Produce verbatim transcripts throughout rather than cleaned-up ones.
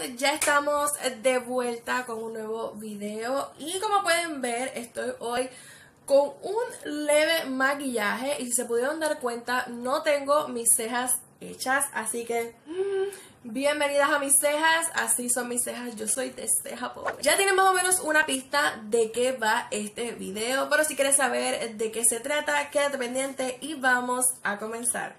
Ya estamos de vuelta con un nuevo video y como pueden ver estoy hoy con un leve maquillaje y si se pudieron dar cuenta no tengo mis cejas hechas, así que mmm, bienvenidas a mis cejas, así son mis cejas, yo soy de ceja pobre. Ya tienen más o menos una pista de qué va este video, pero si quieres saber de qué se trata, quédate pendiente y vamos a comenzar.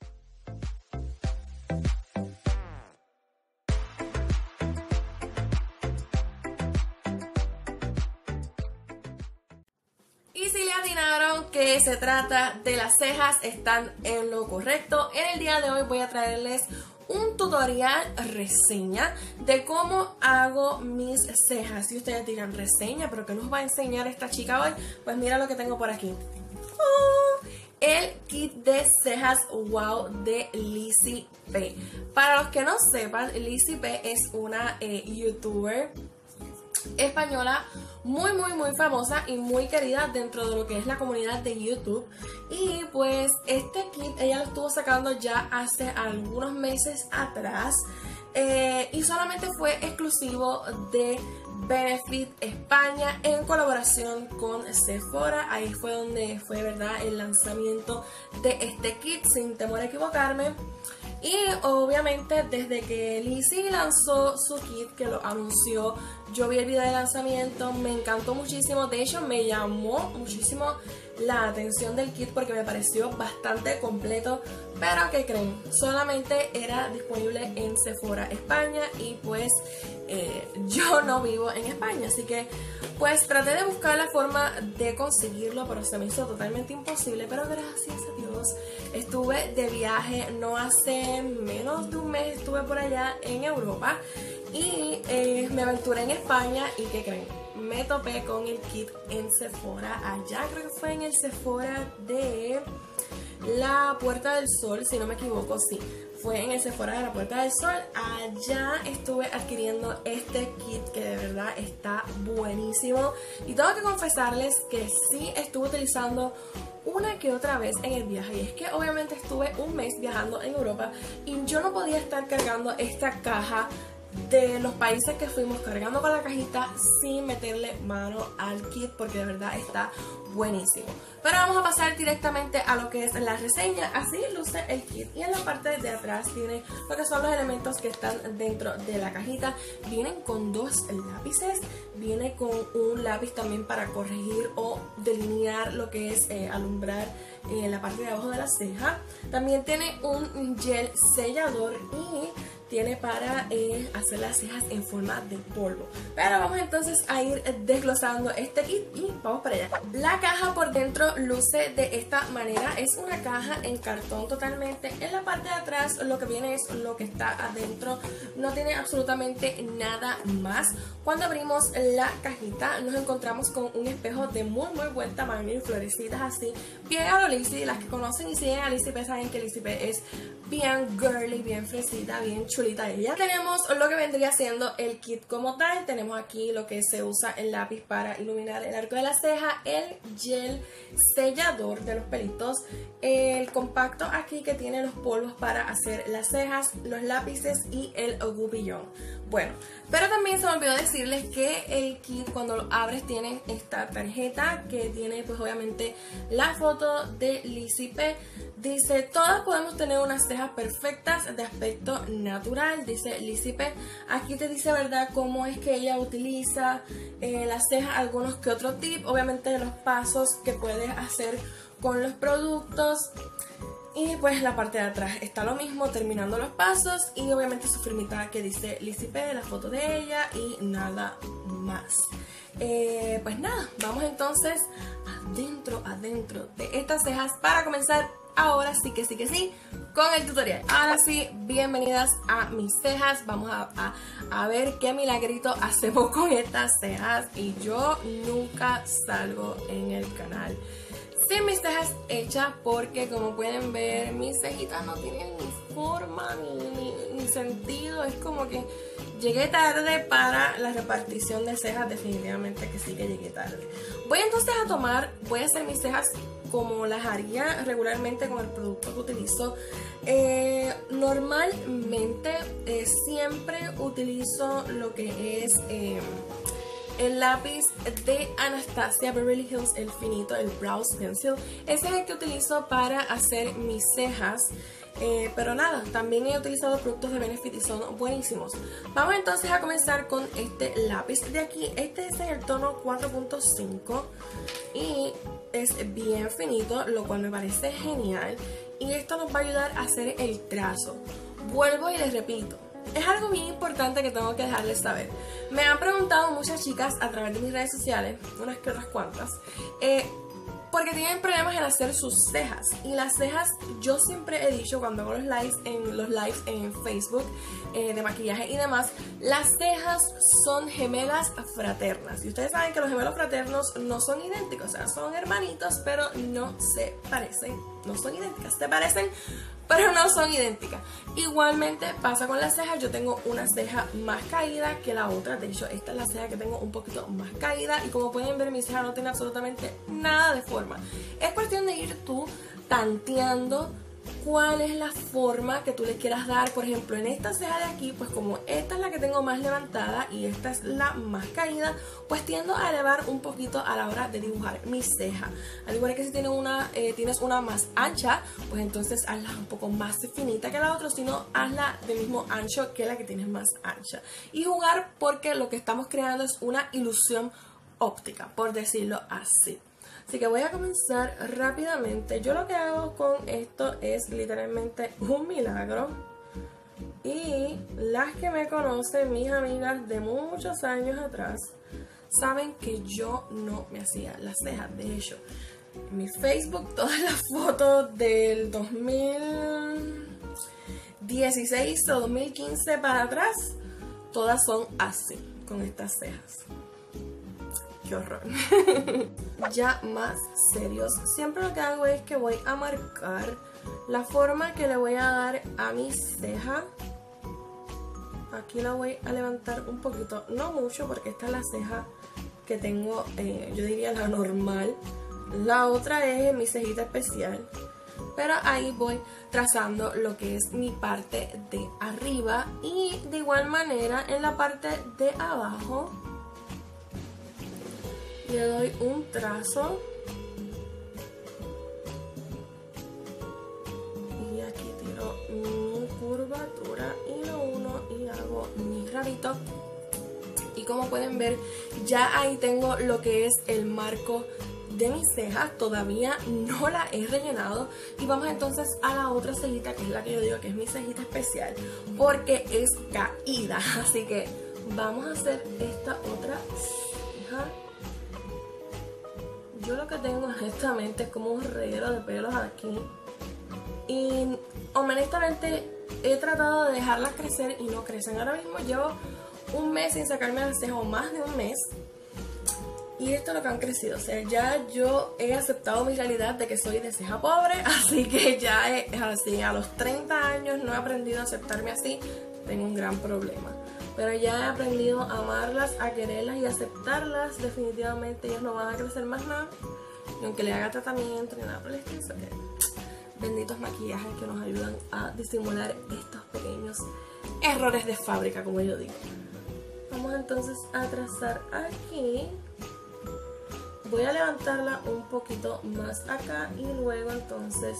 Y si le atinaron que se trata de las cejas, están en lo correcto. En el día de hoy voy a traerles un tutorial reseña de cómo hago mis cejas. Si ustedes dirán reseña, pero ¿qué nos va a enseñar esta chica hoy? Pues mira lo que tengo por aquí. ¡Oh! El kit de cejas wow de Lizzy P. Para los que no sepan, Lizzy P es una eh, youtuber española muy muy muy famosa y muy querida dentro de lo que es la comunidad de YouTube. Y pues este kit ella lo estuvo sacando ya hace algunos meses atrás eh, y solamente fue exclusivo de Benefit España en colaboración con Sephora. Ahí fue donde fue, ¿verdad?, el lanzamiento de este kit, sin temor a equivocarme. Y obviamente desde que Lizzy lanzó su kit, que lo anunció, yo vi el video de lanzamiento, me encantó muchísimo. De hecho me llamó muchísimo la atención del kit porque me pareció bastante completo. Pero ¿qué creen? Solamente era disponible en Sephora España y pues eh, yo no vivo en España, así que pues traté de buscar la forma de conseguirlo, pero se me hizo totalmente imposible. Pero gracias a Dios estuve de viaje no hace menos de un mes, estuve por allá en Europa y eh, me aventuré en España. ¿Y qué creen? Me topé con el kit en Sephora, allá creo que fue en el Sephora de la Puerta del Sol, si no me equivoco, sí, fue en el Sephora de la Puerta del Sol. Allá estuve adquiriendo este kit que de verdad está buenísimo y tengo que confesarles que sí estuve utilizando una que otra vez en el viaje, y es que obviamente estuve un mes viajando en Europa y yo no podía estar cargando esta caja de los países que fuimos, cargando con la cajita sin meterle mano al kit, porque de verdad está buenísimo. Pero vamos a pasar directamente a lo que es la reseña. Así luce el kit y en la parte de atrás tiene lo que son los elementos que están dentro de la cajita. Vienen con dos lápices, viene con un lápiz también para corregir o delinear lo que es eh, alumbrar en eh, la parte de abajo de la ceja. También tiene un gel sellador y tiene para eh, hacer las cejas en forma de polvo. Pero vamos entonces a ir desglosando este kit y vamos para allá. La caja por dentro luce de esta manera. Es una caja en cartón totalmente. En la parte de atrás lo que viene es lo que está adentro. No tiene absolutamente nada más. Cuando abrimos la cajita nos encontramos con un espejo de muy muy buen tamaño y florecitas así, bien a lo Lizzy. Las que conocen y siguen a Lizzy P saben que Lizzy P es bien girly, bien fresita, bien chulita ella. Tenemos lo que vendría siendo el kit como tal. Tenemos aquí lo que se usa el lápiz para iluminar el arco de la ceja, el gel sellador de los pelitos, el compacto aquí que tiene los polvos para hacer las cejas, los lápices y el gubillón. Bueno, pero también se me olvidó decirles que el kit cuando lo abres tiene esta tarjeta que tiene pues obviamente la foto de Lizzy P. Dice: todas podemos tener unas cejas perfectas de aspecto natural, dice Lizzy P. Aquí te dice, ¿verdad?, cómo es que ella utiliza eh, las cejas, algunos que otro tip, obviamente los pasos que puedes hacer con los productos. Y pues la parte de atrás está lo mismo, terminando los pasos y obviamente su firmita que dice Lizzy P, la foto de ella y nada más. Eh, pues nada, vamos entonces adentro, adentro de estas cejas para comenzar. Ahora sí que sí que sí con el tutorial. Ahora sí, bienvenidas a mis cejas. Vamos a, a, a ver qué milagrito hacemos con estas cejas. Y yo nunca salgo en el canal sin mis cejas hechas porque, como pueden ver, mis cejitas no tienen ni forma ni, ni, ni sentido. Es como que llegué tarde para la repartición de cejas. Definitivamente que sí que llegué tarde. Voy entonces a tomar, voy a hacer mis cejas como las haría regularmente con el producto que utilizo. Eh, normalmente eh, siempre utilizo lo que es eh, el lápiz de Anastasia Beverly Hills, el finito, el Brows Pencil. Ese es el que utilizo para hacer mis cejas. Eh, pero nada, también he utilizado productos de Benefit y son buenísimos. Vamos entonces a comenzar con este lápiz de aquí. Este es en el tono cuatro punto cinco y es bien finito, lo cual me parece genial. Y esto nos va a ayudar a hacer el trazo. Vuelvo y les repito, es algo bien importante que tengo que dejarles saber. Me han preguntado muchas chicas a través de mis redes sociales, unas que otras cuantas, eh, porque tienen problemas en hacer sus cejas. Y las cejas, yo siempre he dicho cuando hago los lives en, los lives en Facebook eh, de maquillaje y demás, las cejas son gemelas fraternas. Y ustedes saben que los gemelos fraternos no son idénticos, o sea, son hermanitos, pero no se parecen. No son idénticas, se parecen, pero no son idénticas. Igualmente pasa con las cejas. Yo tengo una ceja más caída que la otra. De hecho, esta es la ceja que tengo un poquito más caída. Y como pueden ver, mi ceja no tiene absolutamente nada de forma. Es cuestión de ir tú tanteando cuál es la forma que tú le quieras dar. Por ejemplo, en esta ceja de aquí, pues como esta es la que tengo más levantada y esta es la más caída, pues tiendo a elevar un poquito a la hora de dibujar mi ceja. Al igual que si tienes una, eh, tienes una más ancha, pues entonces hazla un poco más finita que la otra, sino hazla del mismo ancho que la que tienes más ancha. Y jugar, porque lo que estamos creando es una ilusión óptica, por decirlo así. Así que voy a comenzar rápidamente. Yo lo que hago con esto es literalmente un milagro. Y las que me conocen, mis amigas de muchos años atrás, saben que yo no me hacía las cejas. De hecho, en mi Facebook todas las fotos del dos mil dieciséis o dos mil quince para atrás, todas son así, con estas cejas. Qué horror. Ya más serios, siempre lo que hago es que voy a marcar la forma que le voy a dar a mi ceja. Aquí la voy a levantar un poquito, no mucho, porque esta es la ceja que tengo, eh, yo diría la normal. La otra es mi cejita especial, pero ahí voy trazando lo que es mi parte de arriba. Y de igual manera en la parte de abajo le doy un trazo y aquí tiro mi curvatura y lo uno y hago mi rabito. Y como pueden ver, ya ahí tengo lo que es el marco de mis cejas. Todavía no la he rellenado y vamos entonces a la otra cejita, que es la que yo digo que es mi cejita especial porque es caída. Así que vamos a hacer esta otra ceja. Yo lo que tengo honestamente es como un reguero de pelos aquí. Y honestamente he tratado de dejarlas crecer y no crecen. Ahora mismo llevo un mes sin sacarme las cejas, o más de un mes. Y esto es lo que han crecido. O sea, ya yo he aceptado mi realidad de que soy de ceja pobre. Así que ya es así. A los treinta años no he aprendido a aceptarme así. Tengo un gran problema. Pero ya he aprendido a amarlas, a quererlas y a aceptarlas. Definitivamente ellas no van a crecer más nada. Y aunque le haga tratamiento ni nada por el estilo, que benditos maquillajes que nos ayudan a disimular estos pequeños errores de fábrica, como yo digo. Vamos entonces a trazar aquí. Voy a levantarla un poquito más acá y luego entonces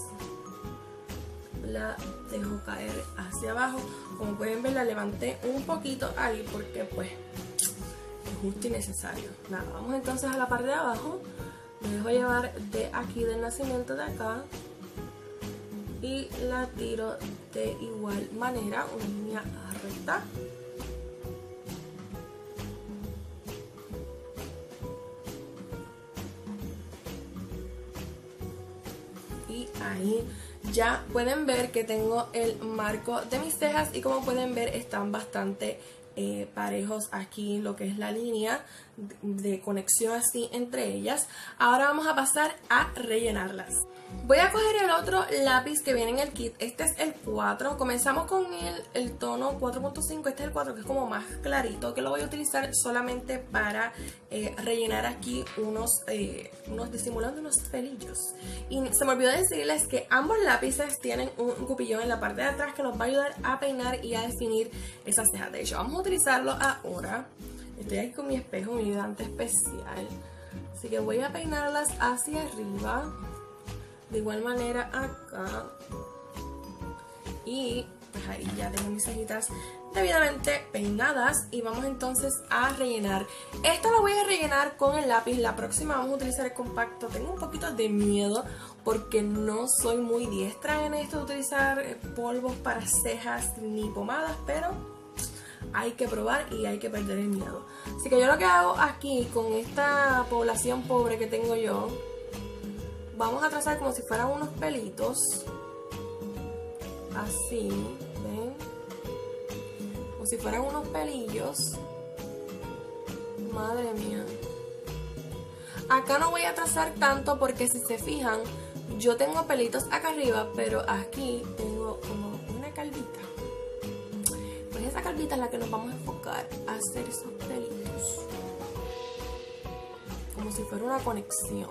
la dejo caer hacia abajo. Como pueden ver, la levanté un poquito ahí porque pues es justo y necesario. Nada, vamos entonces a la parte de abajo. Me dejo llevar de aquí del nacimiento de acá y la tiro de igual manera, una línea recta. Y ahí ya pueden ver que tengo el marco de mis cejas y como pueden ver están bastante eh, parejos aquí lo que es la línea de, de conexión así entre ellas. Ahora vamos a pasar a rellenarlas. Voy a coger el otro lápiz que viene en el kit. Este es el cuatro. Comenzamos con el, el tono cuatro punto cinco. Este es el cuatro, que es como más clarito, que lo voy a utilizar solamente para eh, rellenar aquí unos, eh, unos disimulando unos pelillos. Y se me olvidó decirles que ambos lápices tienen un cupillón en la parte de atrás que nos va a ayudar a peinar y a definir esas cejas. De hecho, vamos a utilizarlo ahora. Estoy aquí con mi espejo, mi ayudante especial. Así que voy a peinarlas hacia arriba. De igual manera acá. Y pues ahí ya tengo mis cejitas debidamente peinadas. Y vamos entonces a rellenar. Esta la voy a rellenar con el lápiz. La próxima vamos a utilizar el compacto. Tengo un poquito de miedo porque no soy muy diestra en esto de utilizar polvos para cejas ni pomadas, pero hay que probar y hay que perder el miedo. Así que yo lo que hago aquí con esta población pobre que tengo yo, vamos a trazar como si fueran unos pelitos. Así, ¿ven? Como si fueran unos pelillos. Madre mía. Acá no voy a trazar tanto porque si se fijan, yo tengo pelitos acá arriba, pero aquí tengo como una calvita. Pues esa calvita es la que nos vamos a enfocar a hacer esos pelitos. Como si fuera una conexión.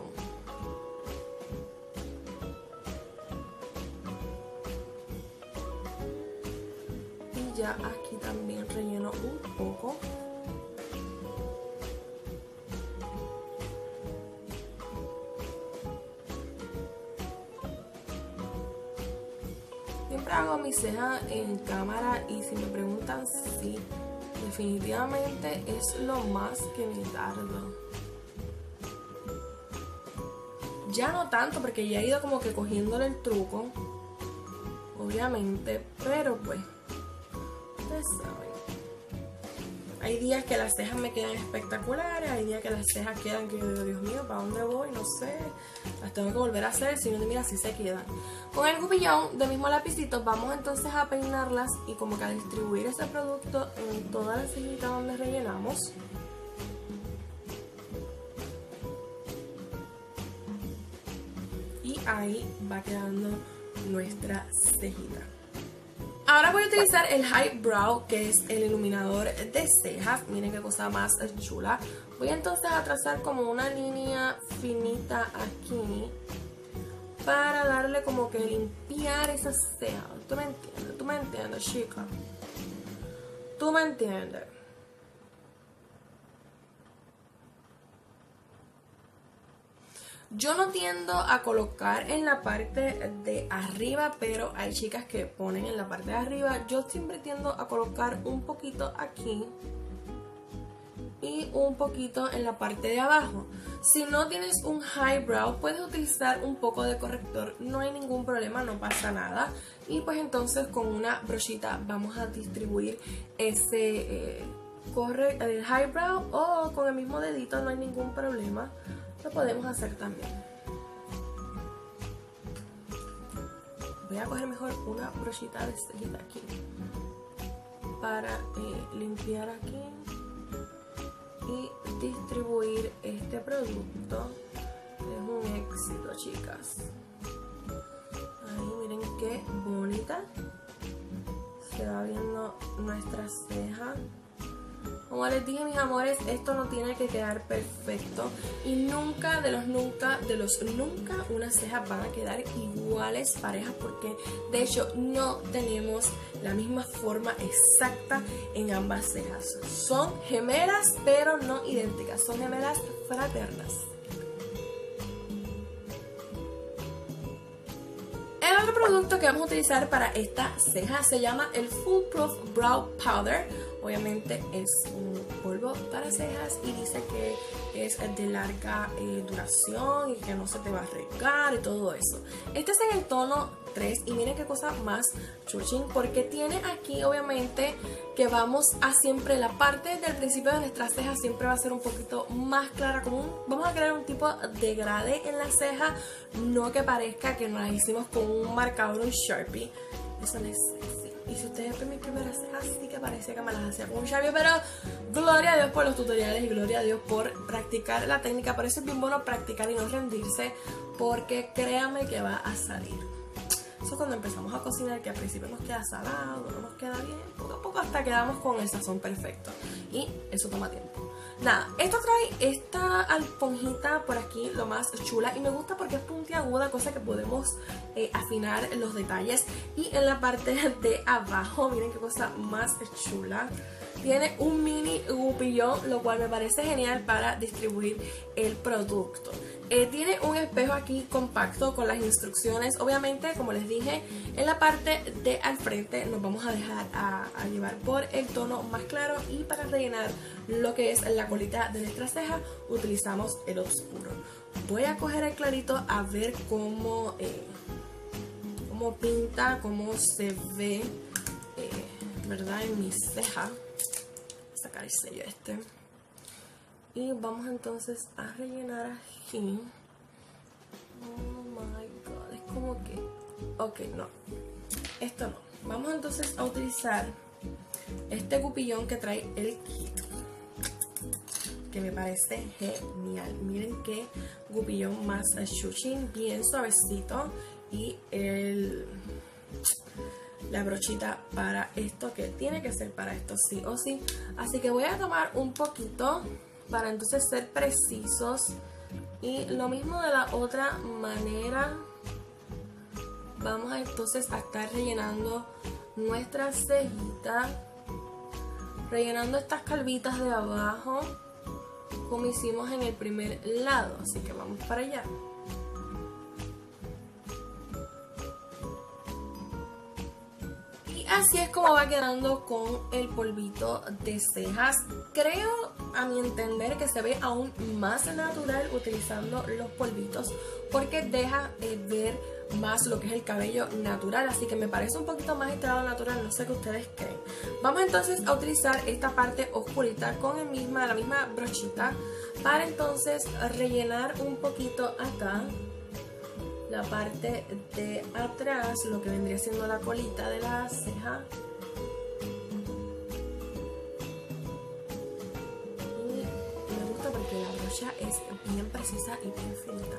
Ya aquí también relleno un poco. Siempre hago mi ceja en cámara y si me preguntan, sí, definitivamente es lo más que me tardo. Ya no tanto porque ya he ido como que cogiéndole el truco, obviamente, pero pues saben. Hay días que las cejas me quedan espectaculares, hay días que las cejas quedan que yo digo, Dios mío, ¿para dónde voy? No sé, las tengo que volver a hacer, si no, mira, así se quedan. Con el cupillón del mismo lapicito vamos entonces a peinarlas y como que a distribuir ese producto en toda la cejita donde rellenamos. Y ahí va quedando nuestra cejita. Ahora voy a utilizar el High Brow, que es el iluminador de cejas. Miren qué cosa más chula. Voy entonces a trazar como una línea finita aquí para darle como que limpiar esas cejas. ¿Tú me entiendes? ¿Tú me entiendes, chica? ¿Tú me entiendes? Yo no tiendo a colocar en la parte de arriba, pero hay chicas que ponen en la parte de arriba. Yo siempre tiendo a colocar un poquito aquí y un poquito en la parte de abajo. Si no tienes un high brow, puedes utilizar un poco de corrector, no hay ningún problema, no pasa nada. Y pues entonces con una brochita vamos a distribuir ese eh, corre, el high brow, o con el mismo dedito, no hay ningún problema. Lo podemos hacer también. Voy a coger mejor una brochita de cejita aquí para eh, limpiar aquí y distribuir este producto. Es un éxito, chicas. Ahí miren qué bonita se va viendo nuestra ceja. Como les dije, mis amores, esto no tiene que quedar perfecto y nunca, de los nunca, de los nunca, unas cejas van a quedar iguales, parejas, porque de hecho no tenemos la misma forma exacta en ambas cejas. Son gemelas, pero no idénticas, son gemelas fraternas. El otro producto que vamos a utilizar para esta ceja se llama el Foolproof Brow Powder. Obviamente es un polvo para cejas y dice que es de larga eh, duración y que no se te va a regar y todo eso. Este es en el tono tres y miren qué cosa más chuchín, porque tiene aquí obviamente que vamos a siempre, la parte del principio de nuestras cejas siempre va a ser un poquito más clara, como un, vamos a crear un tipo de degradé en la ceja, no que parezca que nos la hicimos con un marcador, un Sharpie. Eso no es sexy. Y si ustedes ven mis primeras cejas, sí que parecía que me las hacía con un Sharpie, pero gloria a Dios por los tutoriales y gloria a Dios por practicar la técnica. Por eso es bien bueno practicar y no rendirse, porque créanme que va a salir. Eso cuando empezamos a cocinar, que al principio nos queda salado, no nos queda bien, poco a poco hasta quedamos con el sazón perfecto. Y eso toma tiempo. Nada, esto trae esta alponjita por aquí, lo más chula. Y me gusta porque es puntiaguda, cosa que podemos eh, afinar los detalles. Y en la parte de abajo, miren qué cosa más chula. Tiene un mini gupillón, lo cual me parece genial para distribuir el producto. Eh, tiene un espejo aquí compacto con las instrucciones. Obviamente, como les dije, en la parte de al frente nos vamos a dejar a, a llevar por el tono más claro. Y para rellenar lo que es la colita de nuestra ceja, utilizamos el oscuro. Voy a coger el clarito a ver cómo, eh, cómo pinta, cómo se ve, eh, ¿verdad? En mi ceja. Sacar el sello este. Y vamos entonces a rellenar aquí. Oh my god, es como que... Ok, no. Esto no. Vamos entonces a utilizar este gupillón que trae el kit, que me parece genial. Miren qué gupillón más chuchín, bien suavecito. Y el... la brochita para esto, que tiene que ser para esto sí o sí. Así que voy a tomar un poquito para entonces ser precisos. Y lo mismo de la otra manera. Vamos a entonces a estar rellenando nuestra cejita, rellenando estas calvitas de abajo como hicimos en el primer lado. Así que vamos para allá. Así es como va quedando con el polvito de cejas. Creo, a mi entender, que se ve aún más natural utilizando los polvitos, porque deja eh, ver más lo que es el cabello natural. Así que me parece un poquito más estirado natural, no sé qué ustedes creen. Vamos entonces a utilizar esta parte oscurita con el misma, la misma brochita, para entonces rellenar un poquito acá la parte de atrás, lo que vendría siendo la colita de la ceja. Y me gusta porque la brocha es bien precisa y bien finita.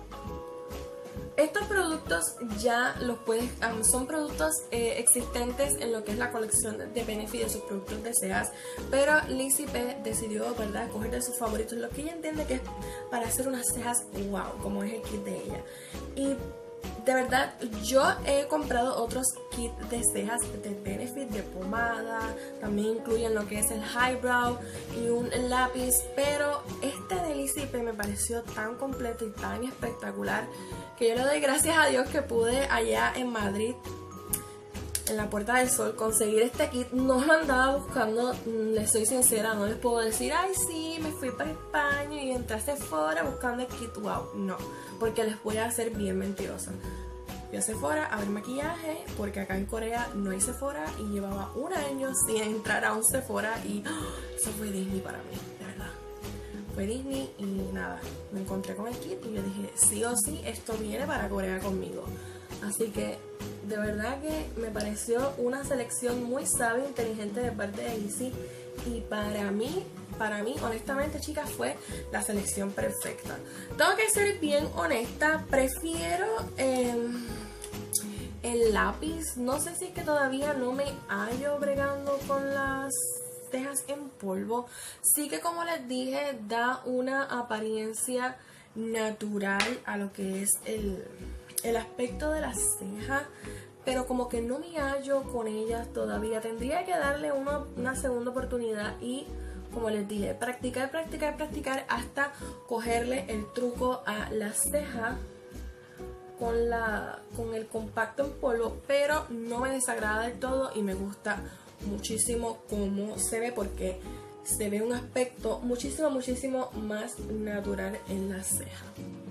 Estos productos ya los puedes, um, son productos eh, existentes en lo que es la colección de Benefit de sus productos de cejas, pero Lizzy P decidió, ¿verdad?, coger de sus favoritos, lo que ella entiende que es para hacer unas cejas wow, como es el kit de ella. Y de verdad, yo he comprado otros kits de cejas de Benefit, de pomada, también incluyen lo que es el highbrow y un lápiz, pero este de Lizzy P me pareció tan completo y tan espectacular que yo le doy gracias a Dios que pude allá en Madrid, en la Puerta del Sol, conseguir este kit. No lo andaba buscando, les soy sincera, no les puedo decir, ay sí, me fui para España y entré a Sephora buscando el kit, wow, no, porque les voy a hacer bien mentirosa. Fui a Sephora a ver maquillaje, porque acá en Corea no hay Sephora y llevaba un año sin entrar a un Sephora y oh, eso fue Disney para mí, de verdad. Fue Disney y nada, me encontré con el kit y yo dije, sí o sí, esto viene para Corea conmigo. Así que de verdad que me pareció una selección muy sabia e inteligente de parte de Lizzy. Y para mí, para mí, honestamente, chicas, fue la selección perfecta. Tengo que ser bien honesta, prefiero eh, el lápiz. No sé si es que todavía no me hallo bregando con las cejas en polvo. Sí que, como les dije, da una apariencia natural a lo que es el... el aspecto de la ceja, pero como que no me hallo con ellas todavía. Tendría que darle una, una segunda oportunidad y, como les dije, practicar, practicar, practicar hasta cogerle el truco a la ceja con, la, con el compacto en polvo, pero no me desagrada del todo y me gusta muchísimo cómo se ve, porque se ve un aspecto muchísimo, muchísimo más natural en la ceja.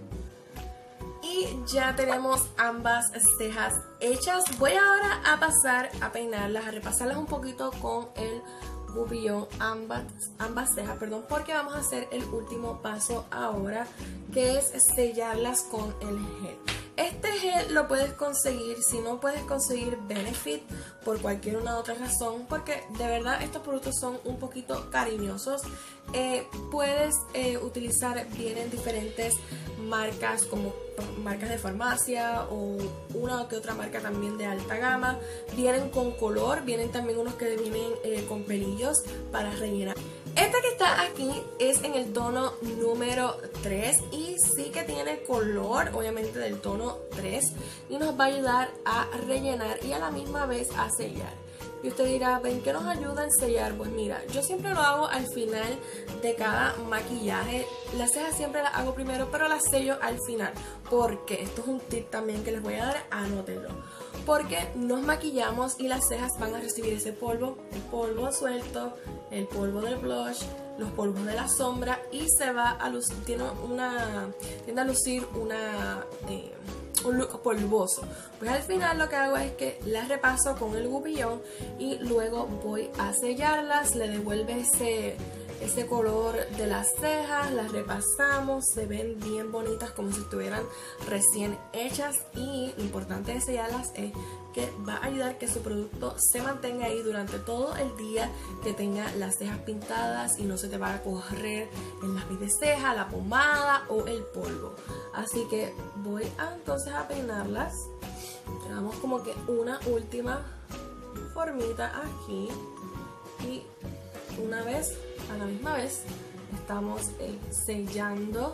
Y ya tenemos ambas cejas hechas. Voy ahora a pasar a peinarlas, a repasarlas un poquito con el gupillón, ambas, ambas cejas, perdón, porque vamos a hacer el último paso ahora, que es sellarlas con el gel. Este gel lo puedes conseguir, si no puedes conseguir Benefit, por cualquier una otra razón, porque de verdad estos productos son un poquito cariñosos. Eh, puedes eh, utilizar, vienen diferentes marcas como marcas de farmacia o una o que otra marca también de alta gama. Vienen con color, vienen también unos que vienen eh, con pelillos para rellenar. Este que está aquí es en el tono número tres y sí que tiene color, obviamente del tono tres, y nos va a ayudar a rellenar y a la misma vez a sellar. Y usted dirá, ¿ven qué nos ayuda a sellar? Pues mira, yo siempre lo hago al final de cada maquillaje. Las cejas siempre las hago primero, pero las sello al final. Porque esto es un tip también que les voy a dar, anótenlo. Porque nos maquillamos y las cejas van a recibir ese polvo, el polvo suelto, el polvo del blush, los polvos de la sombra, y se va a lucir, tiene una, tiende a lucir una... Eh, un look polvoso. Pues al final lo que hago es que las repaso con el gupillón y luego voy a sellarlas, le devuelve ese, ese color de las cejas, las repasamos, se ven bien bonitas como si estuvieran recién hechas, y lo importante de sellarlas es que va a ayudar que su producto se mantenga ahí durante todo el día, que tenga las cejas pintadas y no se te va a correr el lápiz de ceja, la pomada o el polvo. Así que voy a entonces a peinarlas. Le damos como que una última formita aquí, y una vez, a la misma vez, estamos eh, sellando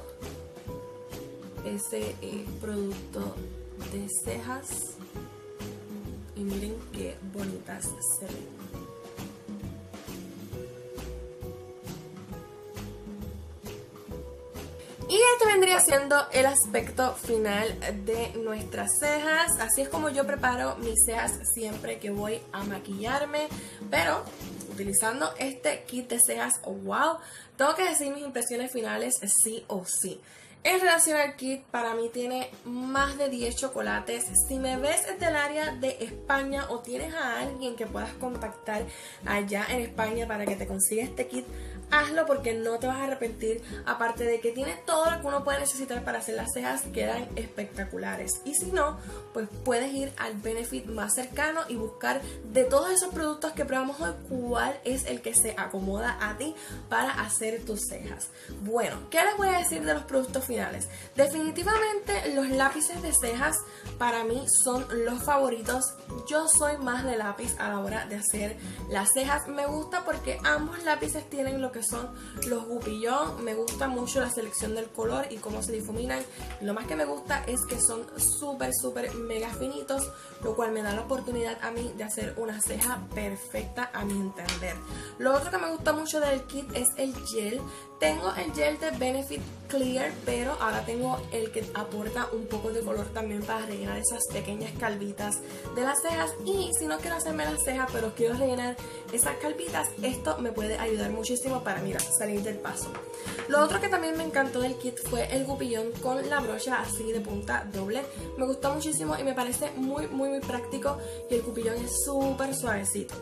ese eh, producto de cejas. Y miren qué bonitas se ven. Y este vendría siendo el aspecto final de nuestras cejas. Así es como yo preparo mis cejas siempre que voy a maquillarme. Pero utilizando este kit de cejas, wow, tengo que decir mis impresiones finales sí o sí. En relación al kit, para mí tiene más de diez chocolates. Si me ves del área de España o tienes a alguien que puedas contactar allá en España para que te consiga este kit, hazlo porque no te vas a arrepentir. Aparte de que tiene todo lo que uno puede necesitar para hacer las cejas, quedan espectaculares. Y si no, pues puedes ir al Benefit más cercano y buscar de todos esos productos que probamos hoy cuál es el que se acomoda a ti para hacer tus cejas. Bueno, ¿qué les voy a decir de los productos finales? Definitivamente los lápices de cejas para mí son los favoritos. Yo soy más de lápiz a la hora de hacer las cejas. Me gusta porque ambos lápices tienen lo que son los gupillón. Me gusta mucho la selección del color y cómo se difuminan. Lo más que me gusta es que son súper súper mega finitos, lo cual me da la oportunidad a mí de hacer una ceja perfecta a mi entender. Lo otro que me gusta mucho del kit es el gel. Tengo el gel de Benefit Clear, pero ahora tengo el que aporta un poco de color también para rellenar esas pequeñas calvitas de las cejas. Y si no quiero hacerme las cejas, pero quiero rellenar esas calvitas, esto me puede ayudar muchísimo para, mira, salir del paso. Lo otro que también me encantó del kit fue el gupillón con la brocha así de punta doble. Me gustó muchísimo y me parece muy muy muy práctico, y el gupillón es súper suavecito.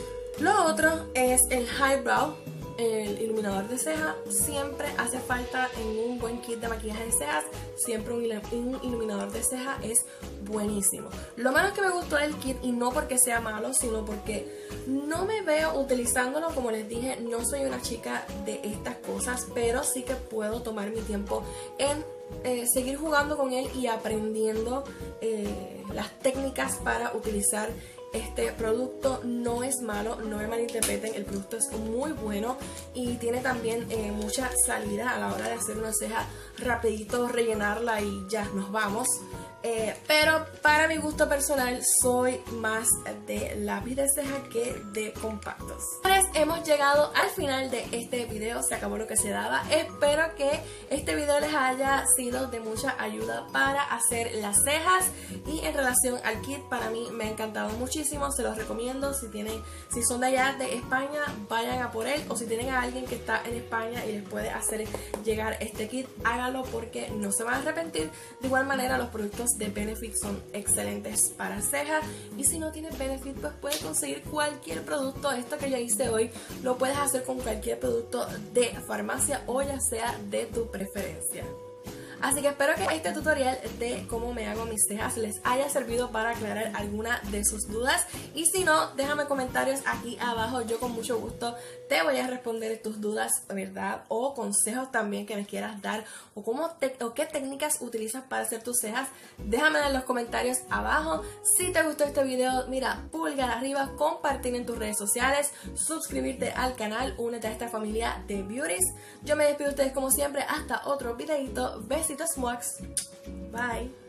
Lo otro es el Highbrow, el iluminador de ceja. Siempre hace falta en un buen kit de maquillaje de cejas, siempre un, un iluminador de ceja es buenísimo. Lo menos que me gustó del kit, y no porque sea malo, sino porque no me veo utilizándolo. Como les dije, no soy una chica de estas cosas, pero sí que puedo tomar mi tiempo en eh, seguir jugando con él y aprendiendo eh, las técnicas para utilizar este producto. No es malo, no me malinterpreten, el producto es muy bueno y tiene también eh, mucha salida a la hora de hacer una ceja rapidito, rellenarla y ya nos vamos. Eh, pero para mi gusto personal soy más de lápiz de ceja que de compactos. Pues hemos llegado al final de este video, se acabó lo que se daba. Espero que este video les haya sido de mucha ayuda para hacer las cejas. Y en relación al kit, para mí me ha encantado muchísimo, se los recomiendo. Si tienen, si son de allá de España, vayan a por él, o si tienen a alguien que está en España y les puede hacer llegar este kit, háganlo porque no se van a arrepentir. De igual manera, los productos de Benefit son excelentes para cejas, y si no tienes Benefit, pues puedes conseguir cualquier producto. Esto que yo hice hoy lo puedes hacer con cualquier producto de farmacia o ya sea de tu preferencia. Así que espero que este tutorial de cómo me hago mis cejas les haya servido para aclarar alguna de sus dudas. Y si no, déjame comentarios aquí abajo, yo con mucho gusto te voy a responder tus dudas, ¿verdad? O consejos también que me quieras dar, o, cómo te, o qué técnicas utilizas para hacer tus cejas. Déjame en los comentarios abajo. Si te gustó este video, mira, pulgar arriba, compartir en tus redes sociales, suscribirte al canal, únete a esta familia de beauties. Yo me despido de ustedes como siempre, hasta otro videito. Besitos, muax. Bye.